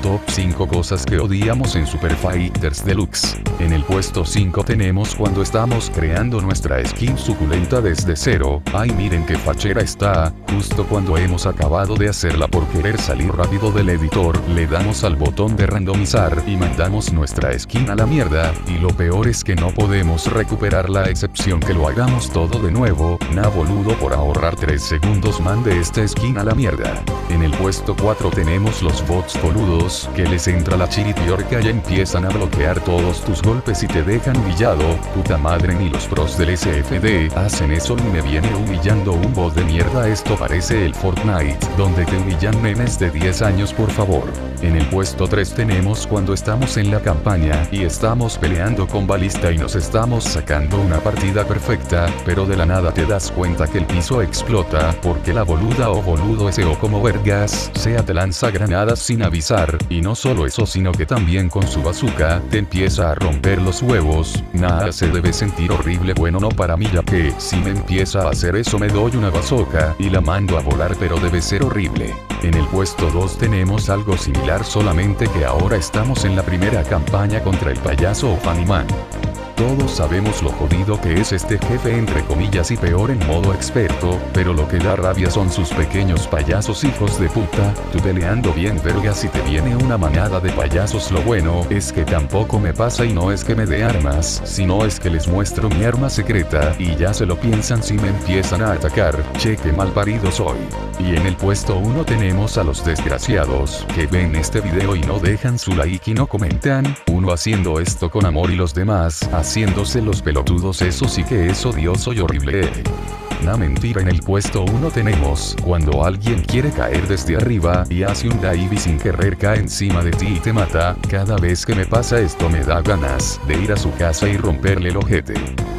Top 5 cosas que odiamos en Super Fighters Deluxe. En el puesto 5 tenemos cuando estamos creando nuestra skin suculenta desde cero. Ay, miren qué fachera está. Justo cuando hemos acabado de hacerla por querer salir rápido del editor, le damos al botón de randomizar y mandamos nuestra skin a la mierda, y lo peor es que no podemos recuperarla a excepción que lo hagamos todo de nuevo. Nah, boludo, por ahorrar 3 segundos mande esta skin a la mierda. En el puesto 4 tenemos los bots boludos, que les entra la chiripiorca y empiezan a bloquear todos tus golpes y te dejan humillado. Puta madre, ni los pros del SFD hacen eso y me viene humillando un bot de mierda. Esto parece el Fortnite, donde te humillan memes de 10 años, por favor. En el puesto 3 tenemos cuando estamos en la campaña y estamos peleando con balista y nos estamos sacando una partida perfecta, pero de la nada te das cuenta que el piso explota, porque la boluda o boludo ese o como vergas sea te lanza granadas sin avisar, y no solo eso sino que también con su bazooka te empieza a romper los huevos. Nada, se debe sentir horrible. Bueno, no para mí, ya que si me empieza a hacer eso me doy una bazooka y la mando a volar, pero debe ser horrible. En el puesto 2 tenemos algo similar, solamente que ahora estamos en la primera campaña contra el payaso o Funnyman. Todos sabemos lo jodido que es este jefe entre comillas y peor en modo experto, pero lo que da rabia son sus pequeños payasos hijos de puta. Tú peleando bien vergas y te viene una manada de payasos. Lo bueno es que tampoco me pasa, y no es que me dé armas, sino es que les muestro mi arma secreta y ya se lo piensan si me empiezan a atacar. Che, qué malparido soy. Y en el puesto 1 tenemos a los desgraciados que ven este video y no dejan su like y no comentan. Uno haciendo esto con amor y los demás haciéndose los pelotudos. Eso sí que es odioso y horrible. Nah, mentira. En el puesto 1 tenemos cuando alguien quiere caer desde arriba y hace un dive y sin querer cae encima de ti y te mata. Cada vez que me pasa esto me da ganas de ir a su casa y romperle el ojete.